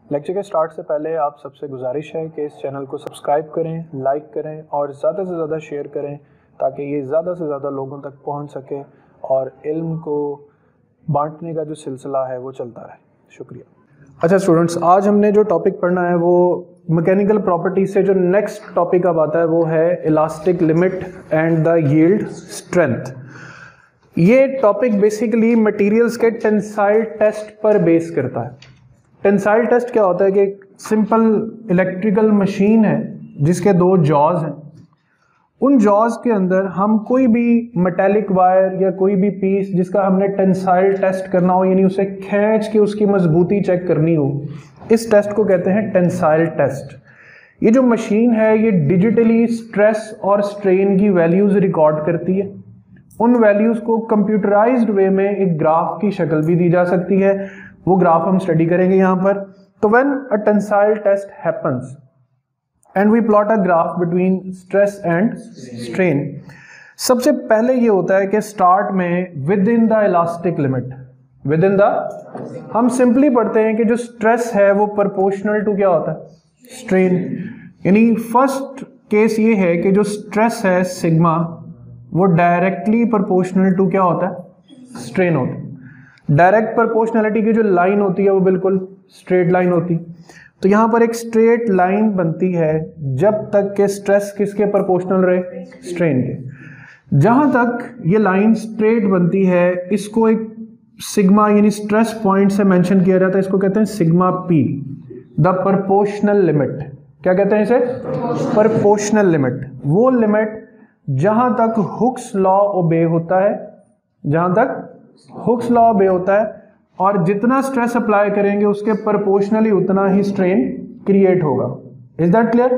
Lecture के start से पहले आप सबसे गुजारिश है कि इस चैनल को सब्सक्राइब करें, लाइक करें और ज़्यादा से ज़्यादा शेयर करें ताकि ये ज़्यादा से ज़्यादा लोगों तक पहुंच सके और इल्म को बांटने का जो सिलसिला है वो चलता रहे। शुक्रिया। अच्छा स्टूडेंट्स, आज हमने जो टॉपिक पढ़ना है वो मैकेनिकल प्रॉपर्टीज से जो नेक्स्ट टॉपिक अब आता है वो है elastic limit and the yield strength. ये टॉपिक बेसिकली मटेरियल्स के टेंसाइल टेस्ट पर बेस करता है। टेंसाइल टेस्ट क्या होता है कि एक सिंपल इलेक्ट्रिकल मशीन है जिसके दो जॉज हैं। उन जॉज के अंदर हम कोई भी मेटेलिक वायर या कोई भी पीस जिसका हमने टेंसाइल टेस्ट करना हो, यानी उसे खींच के उसकी मजबूती चेक करनी हो, इस टेस्ट को कहते हैं टेंसाइल टेस्ट। ये जो मशीन है ये डिजिटली स्ट्रेस और स्ट्रेन की वैल्यूज रिकॉर्ड करती है। उन वैल्यूज को कंप्यूटराइज्ड वे में एक ग्राफ की शक्ल भी दी जा सकती है, वो ग्राफ हम स्टडी करेंगे यहाँ पर। तो when a tensile test happens and we plot a graph between stress and strain, सबसे पहले ये होता है कि स्टार्ट में within the elastic limit, within the, हम सिंपली पढ़ते हैं कि जो स्ट्रेस है वो प्रोपोर्शनल टू क्या होता है, स्ट्रेन। यानी फर्स्ट केस ये है कि जो स्ट्रेस है सिग्मा वो डायरेक्टली प्रोपोर्शनल टू क्या होता है, स्ट्रेन होता है। डायरेक्ट प्रोपोर्शनलिटी की जो लाइन होती है वो बिल्कुल स्ट्रेट लाइन होती। तो यहाँ पर एक स्ट्रेट लाइन बनती है जब तक के स्ट्रेस किसके प्रोपोर्शनल रहे, स्ट्रेन के। जहां तक ये लाइन स्ट्रेट बनती है इसको एक सिग्मा यानी स्ट्रेस पॉइंट से मेंशन किया जाता है, इसको कहते हैं sigma P, the proportional limit. क्या कहते हैं इसे, प्रोपोर्शनल लिमिट। वो लिमिट जहां तक हुक्स लॉ ओबे होता है, जहां तक हुक्स लॉ ओबे होता है और जितना स्ट्रेस अप्लाई करेंगे उसके प्रोपोर्शनली उतना ही स्ट्रेन क्रिएट होगा। Is that clear?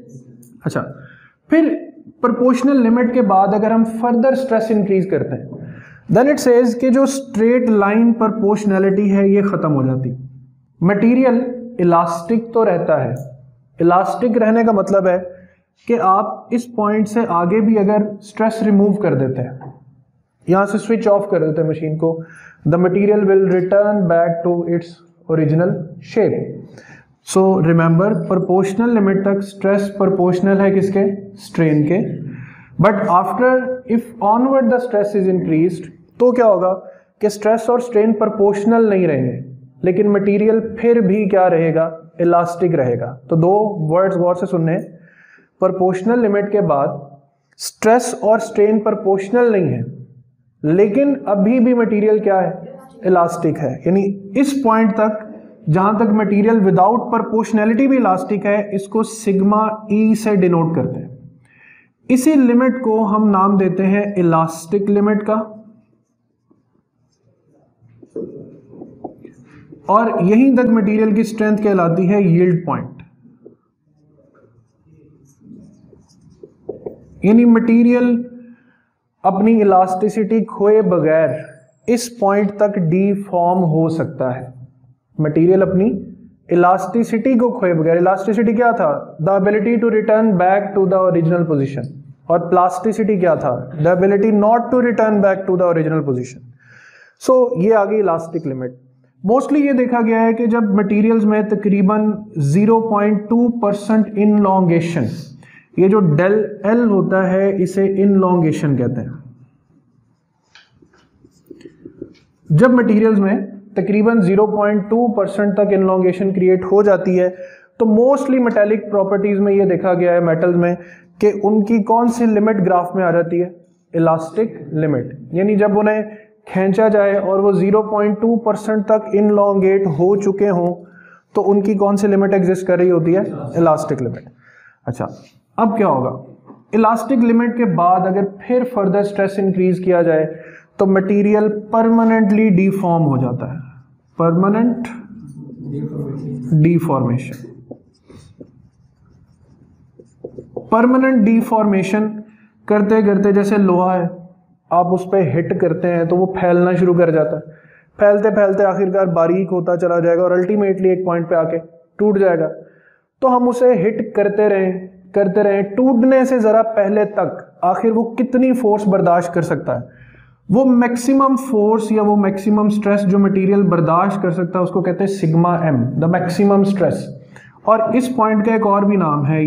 अच्छा, फिर प्रोपोर्शनल लिमिट के बाद अगर हम फर्दर स्ट्रेस इंक्रीज करते हैं देन इट सेज कि जो स्ट्रेट लाइन प्रोपोर्शनैलिटी है ये खत्म हो जाती। मटेरियल इलास्टिक तो रहता है, इलास्टिक रहने का मतलब है कि आप इस पॉइंट से आगे भी अगर स्ट्रेस रिमूव कर देते हैं, यहां से स्विच ऑफ कर देते हैं मशीन को, the material will return back to its original shape. So remember, proportional limit तक स्ट्रेस प्रोपोर्शनल है किसके, स्ट्रेन के। But after if onward the stress is increased तो क्या होगा कि स्ट्रेस और स्ट्रेन प्रोपोर्शनल नहीं रहेंगे लेकिन मटेरियल फिर भी क्या रहेगा, इलास्टिक रहेगा। तो दो वर्ड्स गौर से सुनने, प्रोपोर्शनल लिमिट के बाद स्ट्रेस और स्ट्रेन प्रोपोर्शनल नहीं है लेकिन अभी भी मटेरियल क्या है, इलास्टिक है। यानी इस पॉइंट तक जहां तक मटेरियल विदाउट प्रोपोर्शनैलिटी भी इलास्टिक है, इसको सिग्मा ई से डिनोट करते हैं। इसी लिमिट को हम नाम देते हैं इलास्टिक लिमिट का, और यहीं तक मटेरियल की स्ट्रेंथ कहलाती है यील्ड पॉइंट। यानी मटेरियल अपनी इलास्टिसिटी खोए बगैर इस पॉइंट तक डीफॉर्म हो सकता है। मटेरियल अपनी इलास्टिसिटी को खोए बगैर, इलास्टिसिटी क्या था, the ability to return back to the original position, और प्लास्टिसिटी क्या था, the ability not to return back to the original position. So ये आ गई इलास्टिक लिमिट। मोस्टली ये देखा गया है कि जब मटेरियल्स में तकरीबन 0.2% इनलॉन्गेशन, ये जो डेल एल होता है इसे इनलॉन्गेशन कहते हैं। जब मटेरियल्स में तकरीबन 0.2% तक इनलॉन्गेशन क्रिएट हो जाती है तो मोस्टली मेटेलिक प्रॉपर्टीज में ये देखा गया है मेटल्स में कि उनकी कौन सी लिमिट ग्राफ में आ जाती है, इलास्टिक लिमिट। यानी जब उन्हें खींचा जाए और वो 0.2% तक इनलॉन्गेट हो चुके हों तो उनकी कौन सी लिमिट एग्जिस्ट कर रही होती है, इलास्टिक लिमिट। अच्छा, अब क्या होगा, इलास्टिक लिमिट के बाद अगर फिर फर्दर स्ट्रेस इंक्रीज किया जाए तो मटेरियल परमानेंटली डीफॉर्म हो जाता है, परमानेंट डीफॉर्मेशन। परमानेंट डीफॉर्मेशन करते करते, जैसे लोहा है आप उस पर हिट करते हैं तो वो फैलना शुरू कर जाता है, फैलते फैलते आखिरकार बारीक होता चला जाएगा और अल्टीमेटली एक पॉइंट पे आके टूट जाएगा। तो हम उसे हिट करते रहें, टूटने से जरा पहले तक आखिर वो कितनी फोर्स बर्दाश्त कर सकता है, वो मैक्सिमम फोर्स या वो मैक्सिमम स्ट्रेस जो मटेरियल बर्दाश्त कर सकता है उसको कहते हैं sigma M, the maximum stress. और इस पॉइंट का एक और भी नाम है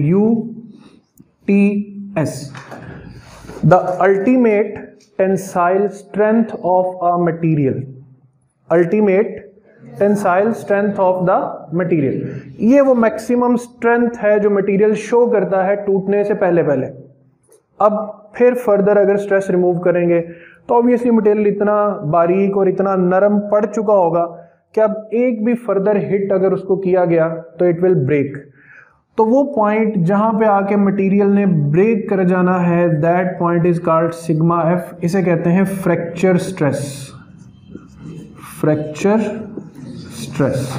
UTS, the ultimate tensile strength of a material, ultimate tensile strength of the material. ये वो मैक्सिमम स्ट्रेंथ है जो मटेरियल शो करता है टूटने से पहले पहले। अब फिर फर्दर अगर स्ट्रेस रिमूव करेंगे तो ऑब्वियसली मटेरियल इतना बारीक और इतना नरम पड़ चुका होगा कि अब एक भी फर्दर हिट अगर उसको किया गया तो इट विल ब्रेक। तो वो पॉइंट जहां पे आके मटेरियल ने ब्रेक कर जाना है, that point is called sigma F. इसे कहते हैं फ्रैक्चर स्ट्रेस, फ्रैक्चर स्ट्रेस।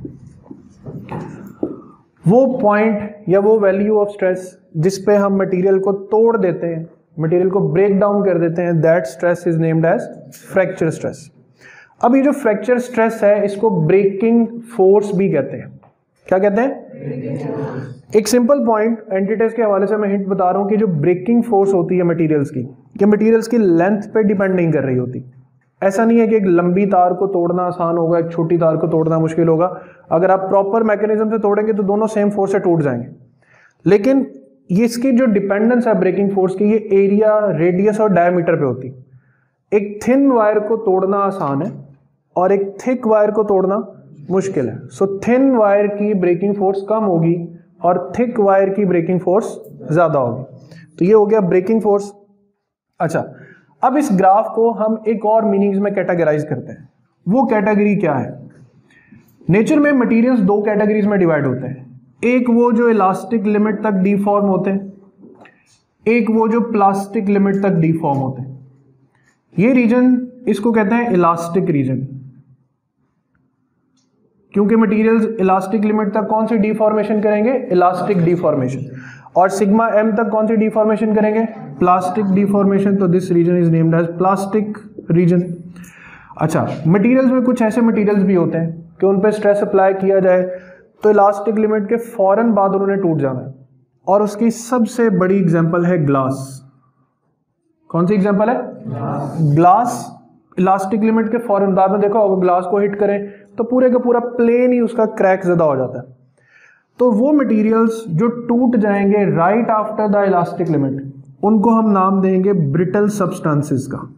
वो पॉइंट या वो वैल्यू ऑफ स्ट्रेस जिस पे हम मटेरियल को तोड़ देते हैं, मटेरियल को ब्रेक डाउन कर देते हैं, that stress is named as fracture stress. अब ये जो फ्रैक्चर स्ट्रेस है इसको ब्रेकिंग फोर्स भी कहते हैं। क्या कहते हैं? एक सिंपल पॉइंट एंटीटेस्ट के हवाले से मैं हिंट बता रहा हूं कि जो ब्रेकिंग फोर्स होती है मटेरियल्स की, ये मटेरियल्स की लेंथ पे डिपेंड नहीं कर रही होती। ऐसा नहीं है कि एक लंबी तार को तोड़ना आसान होगा, एक छोटी तार को तोड़ना मुश्किल होगा। अगर आप प्रॉपर मैकेनिज्म से तोड़ेंगे तो दोनों सेम फोर्स से टूट जाएंगे। लेकिन ये इसकी जो डिपेंडेंस है ब्रेकिंग फोर्स की, ये एरिया, रेडियस और डायमीटर पे होती। एक थिन वायर को तोड़ना आसान है और एक थिक वायर को तोड़ना मुश्किल है। सो थिन वायर की ब्रेकिंग फोर्स कम होगी और थिक वायर की ब्रेकिंग फोर्स ज्यादा होगी। तो ये हो गया ब्रेकिंग फोर्स। अच्छा, अब इस ग्राफ को हम एक और मीनिंग्स में कैटेगराइज करते हैं। वो कैटेगरी क्या है? नेचर में मटेरियल्स दो कैटेगरीज में डिवाइड होते हैं। एक वो जो इलास्टिक लिमिट तक डिफॉर्म होते हैं, एक वो जो प्लास्टिक लिमिट तक डिफॉर्म होते हैं। ये रीजन इसको कहते हैं इलास्टिक रीजन, क्योंकि मटेरियल्स इलास्टिक लिमिट तक कौन सी डिफॉर्मेशन करेंगे? Elastic deformation. और सिग्मा एम तक कौन सी डिफॉर्मेशन करेंगे? Plastic deformation. तो this region is named as plastic region. अच्छा, मटेरियल्स में कुछ ऐसे मटेरियल्स भी होते हैं कि उन पे स्ट्रेस अप्लाई किया जाए तो इलास्टिक लिमिट के फौरन बाद उन्होंने टूट जाना है, और उसकी सबसे बड़ी एग्जांपल है ग्लास। कौन सी एग्जांपल है? ग्लास। इलास्टिक लिमिट के फौरन बाद में देखो अगर ग्लास को हिट करें तो पूरे का पूरा प्लेन ही उसका क्रैक ज़्यादा हो जाता है। तो वो मटेरियल्स जो टूट जाएंगे right after the elastic limit, उनको हम नाम देंगे ब्रिटल सब्सटेंसेस का।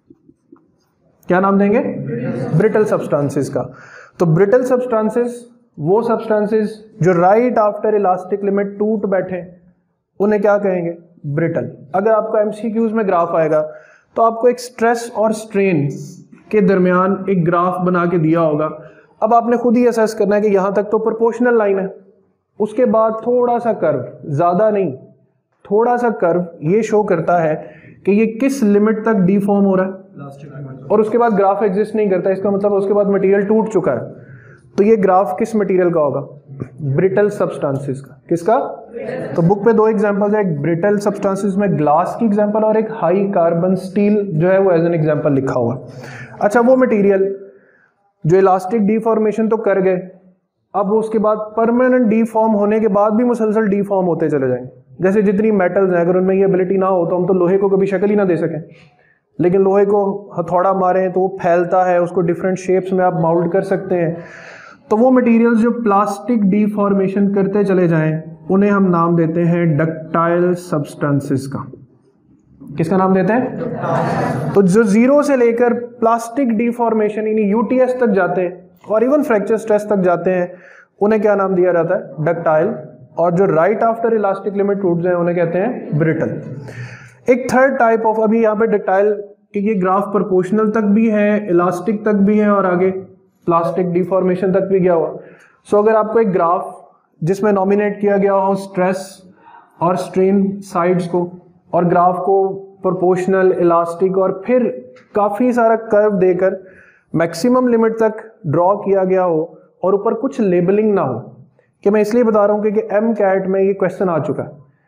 क्या नाम देंगे? ब्रिटल सब्सटेंसेस का। तो ब्रिटल सब्सटेंसेस वो सब्सटेंसेस जो राइट आफ्टर इलास्टिक लिमिट टूट बैठे, उन्हें क्या कहेंगे? ब्रिटल। अगर आपको एमसीक्यूज में ग्राफ आएगा तो आपको एक स्ट्रेस और स्ट्रेन के दरमियान एक ग्राफ बना के दिया होगा। अब आपने खुद ही असेस करना है कि यहां तक तो प्रोपोर्शनल लाइन है, उसके बाद थोड़ा सा कर्व, ज्यादा नहीं, थोड़ा सा कर्व ये शो करता है कि ये किस लिमिट तक डिफॉर्म हो रहा है, और उसके बाद ग्राफ एग्जिस्ट नहीं करता। इसका मतलब उसके बाद मटेरियल टूट चुका है। तो ये ग्राफ किस मटेरियल का होगा? ब्रिटल सब्सटेंसेस का। किसका? तो बुक पे दो एग्जांपल्स है, एक ब्रिटल सब्सटेंसेस में ग्लास की एग्जांपल और एक हाई कार्बन स्टील जो है वो एज एन एग्जांपल लिखा हुआ। अच्छा, वो मटेरियल जो इलास्टिक डिफॉर्मेशन तो कर गए, अब उसके बाद परमानेंट डिफॉर्म होने के बाद भी मुसलसल डिफॉर्म होते चले जाएंगे। जैसे जितनी मेटल्स हैं, अगर उनमें ये एबिलिटी ना हो तो हम तो लोहे को कभी शक्ल ही ना दे सकें, लेकिन लोहे को हथौड़ा मारें तो वो फैलता है, उसको डिफरेंट शेप्स में आप माउल्ड कर सकते हैं। तो वो मटेरियल्स जो प्लास्टिक डिफॉर्मेशन करते चले जाएं, उन्हें हम नाम देते हैं डक्टाइल सब्सटेंसेस का। किसका नाम देते हैं? तो जो जीरो से लेकर प्लास्टिक डिफॉर्मेशन यानी यूटीएस तक जाते हैं और इवन फ्रैक्चर स्ट्रेस तक जाते हैं, उन्हें क्या नाम दिया जाता है? डक्टाइल। और जो राइट आफ्टर इलास्टिक लिमिट टूट जाए उन्हें कहते हैं ब्रिटल। एक थर्ड टाइप ऑफ, अभी यहाँ पे डक्टाइल की ये ग्राफ प्रोपोर्शनल तक भी है, इलास्टिक तक भी है और आगे प्लास्टिक डिफॉर्मेशन तक भी गया हुआ। सो अगर आपको एक ग्राफ जिसमें नॉमिनेट किया गया हो स्ट्रेस और स्ट्रेन साइड्स को, और ग्राफ को प्रोपोर्शनल, इलास्टिक और फिर काफ़ी सारा कर्व देकर मैक्सिमम लिमिट तक ड्रॉ किया गया हो और ऊपर कुछ लेबलिंग ना हो, कि मैं इसलिए बता रहा हूँ क्योंकि एम कैट में ये क्वेश्चन आ चुका है।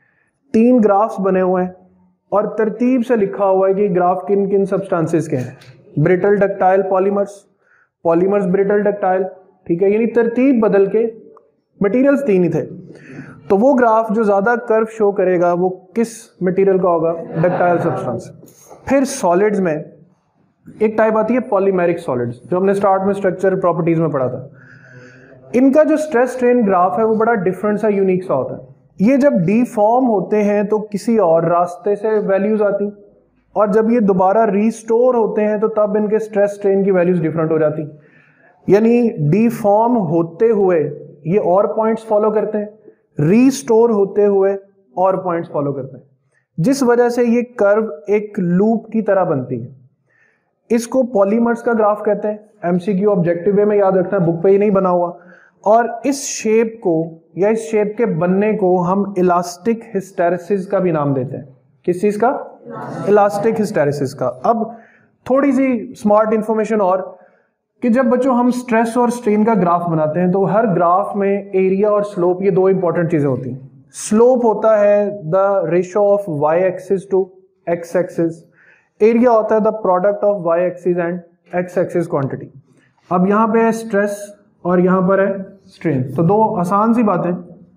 3 ग्राफ्स बने हुए हैं और तरतीब से लिखा हुआ है कि ग्राफ किन किन सब्सटेंसेस के हैं। Brittle ductile polymers, polymers brittle ductile, ठीक है, यानी तरतीब बदल के मटेरियल्स 3 ही थे। तो वो ग्राफ जो ज़्यादा कर्व शो करेगा वो किस मटेरियल का होगा? Ductile substance. फिर सॉलिड्स में एक टाइप आती है पॉलीमेरिक सॉलिड्स, जो हमने स्टार्ट में स्ट्रक्चर प्रॉपर्टीज में पढ़ा था। इनका जो स्ट्रेस स्ट्रेन ग्राफ है वो बड़ा डिफरेंट सा, यूनिक सा होता है। ये जब डीफॉर्म होते हैं तो किसी और रास्ते से वैल्यूज आती, और जब ये दोबारा रीस्टोर होते हैं तो तब इनके स्ट्रेस स्ट्रेन की वैल्यूज डिफरेंट हो जाती। यानी डीफॉर्म होते हुए ये और पॉइंट्स फॉलो करते हैं, रीस्टोर होते हुए और पॉइंट्स फॉलो करते हैं, जिस वजह से ये कर्व एक लूप की तरह बनती है। इसको पॉलीमर्स का ग्राफ कहते हैं। एमसीक्यू ऑब्जेक्टिव वे में याद रखना, बुक पे ही नहीं बना हुआ। और इस शेप को या इस शेप के बनने को हम इलास्टिक हिस्टेरेसिस का भी नाम देते हैं। किस चीज का? इलास्टिक हिस्टेरेसिस का। अब थोड़ी सी स्मार्ट इंफॉर्मेशन और, कि जब बच्चों हम स्ट्रेस और स्ट्रेन का ग्राफ बनाते हैं तो हर ग्राफ में एरिया और स्लोप, ये दो इंपॉर्टेंट चीजें होती हैं। स्लोप होता है the ratio of Y axis to X axis, area होता है the product of Y axis and X axis quantity. अब यहाँ पे है स्ट्रेस और यहाँ पर है स्ट्रेन, तो दो आसान सी बातें।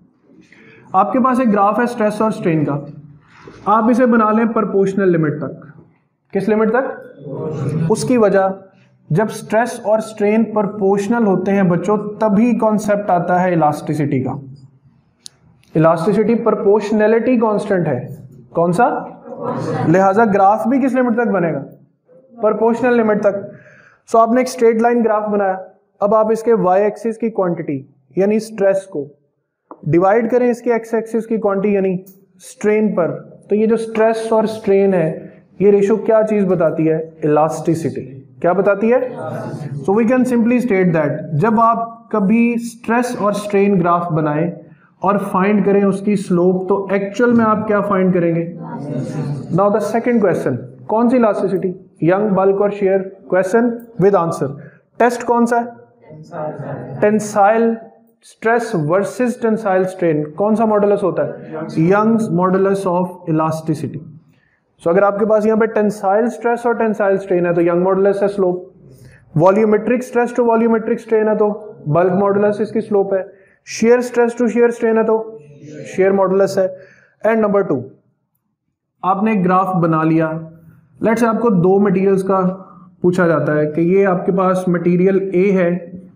आपके पास एक ग्राफ है स्ट्रेस और स्ट्रेन का, आप इसे बना लें प्रोपोर्शनल लिमिट तक। किस लिमिट तक? उसकी वजह, जब स्ट्रेस और स्ट्रेन प्रोपोर्शनल होते हैं बच्चों, तभी कॉन्सेप्ट आता है इलास्टिसिटी का। इलास्टिसिटी प्रोपोर्शनैलिटी कांस्टेंट है। कौन सा? लिहाजा ग्राफ भी किस लिमिट तक बनेगा? प्रोपोर्शनल लिमिट तक। सो आपने एक स्ट्रेट लाइन ग्राफ बनाया, अब आप इसके वाई एक्सिस की क्वांटिटी यानी स्ट्रेस को डिवाइड करें इसके एक्स एक्सिस की क्वांटिटी यानी स्ट्रेन पर, तो ये जो स्ट्रेस और स्ट्रेन है ये रेशो क्या चीज बताती है? इलास्टिसिटी। क्या बताती है? So we can simply state that जब आप कभी स्ट्रेस और स्ट्रेन ग्राफ बनाएं और फाइंड करें उसकी स्लोप, तो एक्चुअल में आप क्या फाइंड करेंगे? नाउ द सेकंड क्वेश्चन, कौन सी इलास्टिसिटी? यंग, बल्क और shear? Question with answer. Test कौन सा है? Tensile stress versus tensile strain. कौन सा मॉडुलस होता है? Young's modulus of elasticity. So अगर आपके पास यहाँ पे टेंसाइल स्ट्रेस और टेंसाइल स्ट्रेन है तो यंग मॉडुलस है slope, volumetric stress to volumetric strain है तो बल्क मॉडुलस इसकी स्लोप है, shear stress to shear strain है तो शेयर मॉडुलस है। एंड नंबर 2, आपने एक ग्राफ बना लिया, लेट्स से आपको दो मटेरियल्स का पूछा जाता है कि ये आपके पास मटेरियल ए है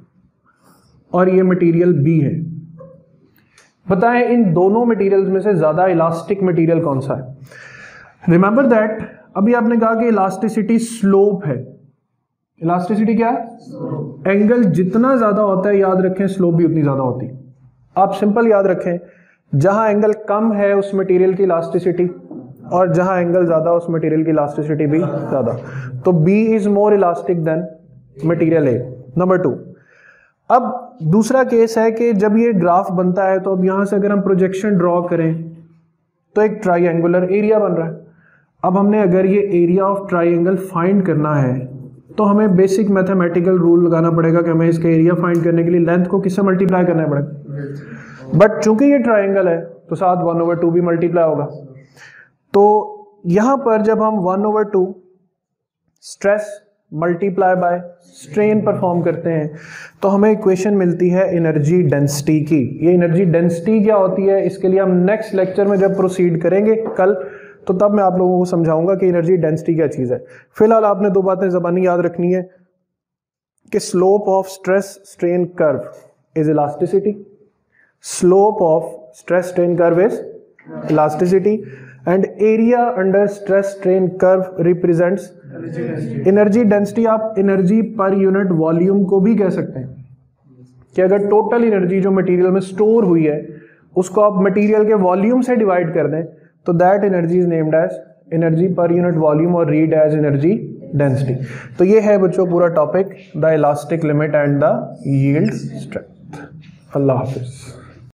और ये मटेरियल बी है, बताएं इन दोनों मटेरियल्स में से ज्यादा इलास्टिक मटेरियल कौन सा है? रिमेंबर दैट अभी आपने कहा कि इलास्टिसिटी स्लोप है। इलास्टिसिटी क्या है? एंगल जितना ज्यादा होता है याद रखें स्लोप भी उतनी ज्यादा होती है। आप सिंपल याद रखें, जहां एंगल कम है उस मटेरियल की इलास्टिसिटी, और जहां एंगल ज्यादा उस मटेरियल की इलास्टिसिटी भी ज्यादा। तो B is more elastic than material A. Number 2, अब दूसरा केस है कि जब ये ग्राफ बनता है तो अब यहां से अगर हम प्रोजेक्शन ड्रॉ करें तो एक ट्राइंगुलर एरिया बन रहा है। अब हमने अगर ये एरिया ऑफ ट्राइंगल फाइंड करना है तो हमें बेसिक मैथमेटिकल रूल लगाना पड़ेगा कि हमें इसका एरिया फाइंड करने के लिए लेंथ को किससे मल्टीप्लाई करना पड़ेगा। बट चूंकि ये ट्राइंगल है तो साथ 1/2 भी मल्टीप्लाई होगा। तो यहां पर जब हम 1/2 stress multiply by strain perform करते हैं तो हमें इक्वेशन मिलती है एनर्जी डेंसिटी की। ये एनर्जी डेंसिटी क्या होती है इसके लिए हम नेक्स्ट लेक्चर में जब प्रोसीड करेंगे कल, तो तब मैं आप लोगों को समझाऊंगा कि एनर्जी डेंसिटी क्या चीज है। फिलहाल आपने दो बातें ज़बानी याद रखनी है कि slope of stress strain curve is elasticity, slope of stress strain curve is elasticity, and area under stress strain curve represents energy density. आप एनर्जी पर यूनिट वॉल्यूम को भी कह सकते हैं कि अगर टोटल एनर्जी जो मटेरियल में स्टोर हुई है उसको आप मटेरियल के वॉल्यूम से डिवाइड कर दें तो that energy is named as energy per unit volume और रीड एज एनर्जी डेंसिटी। तो ये है बच्चों पूरा topic, the elastic limit and the yield strength. अल्लाह हाफिज।